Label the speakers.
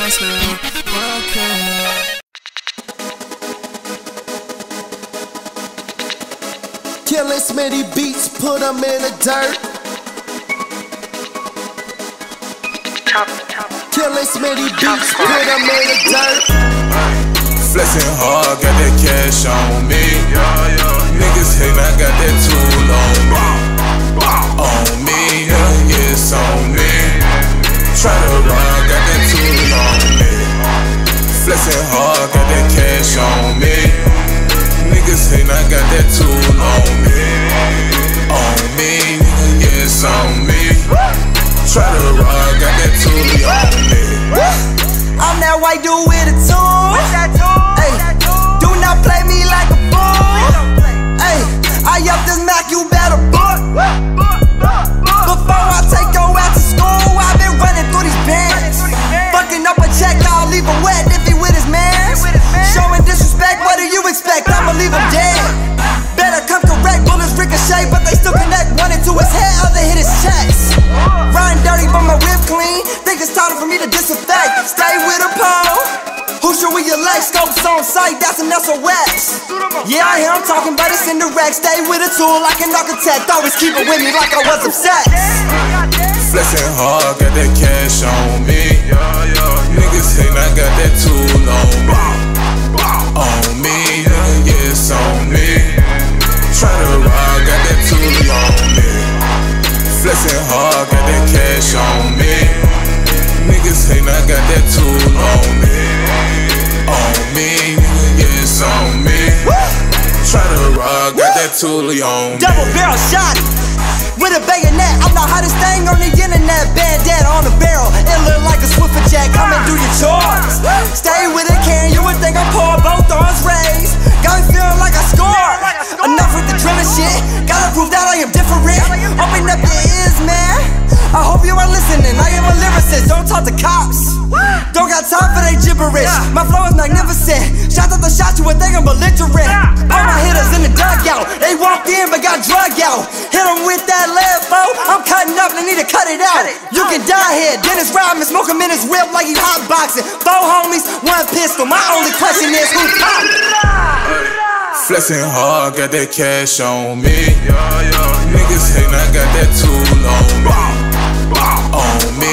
Speaker 1: Killing Smitty beats, put them in the dirt. Killing Smitty beats, put them in the dirt.
Speaker 2: Flexing hard, got that cash on me. Niggas hatin', I got that tool on me. On me, yeah, it's on me. Try to run, got that tool on me. Flexing hard, got that cash on me. Niggas hatin', I got that tool on me. On me, yeah, it's on me. Try to run, got that tool on me.
Speaker 3: I'm that white dude with a tool. Ay, do not play me like a fool. Ay, I up this Mac, you better book. Before I take your ass to school, I've been running through these bands. Fucking up a check, I'll leave him wet if he with his mans. Showing disrespect, what do you expect? I'ma leave him dead. Better come correct, bullets ricochet, but they still connect. One into his head, other hit his chest. Riding dirty, but my whip clean. Think it's time for me to disinfect. Stay with a pole. Who should we elect? Scopes on sight, that's an SOS. Yeah, I am talking, but it's indirect. Stay with a tool like an architect. Always keep it with me like I was obsessed.
Speaker 2: Flexing hard, got that cash on me. Niggas hatin', I got that tool on me. On me, yeah, it's on me. Try to ride, got that tool on me. Flexing hard, got that cash on me. Niggas hatin', I got that tool on me. On me, yeah, it's on me. Try to ride, got that tool on me.
Speaker 3: Double barrel shot with a bayonet. I'm the hottest thing on the internet. Bandana on the barrel, it look like a Swiffer jack. Come and do your chores. Stay with a can, you would think I'm poor. Both arms raised, got me feeling like I scored. Enough with the drilling shit, gotta prove that I am different. Open up your ears, man. I hope you are listening, I am a lyricist. Don't talk to cops, don't got time for they gibberish. My flow is magnificent, shots at the shot, you would think I'm belligerent. All my hitters in the dugout, they walked in but got drug out. Hit them with that lead, foe, I'm cutting up, they need to cut it out. You can die here, Dennis Rodman, smoke him in his whip like he hotboxing. 4 homies, 1 pistol, my only question is who popped it?
Speaker 2: Flexing hard, got that cash on me. Niggas hatin', I got that tool on me. On me.